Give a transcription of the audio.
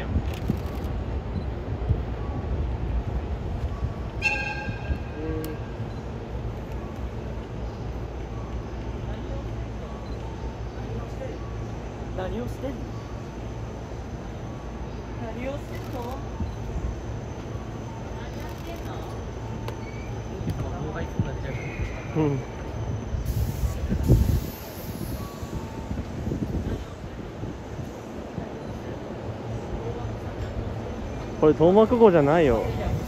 ゃん。何をしてんの？何をしてんの？何をしてんの？動画いつになっちゃうから。うん。これ東幕号じゃないよ。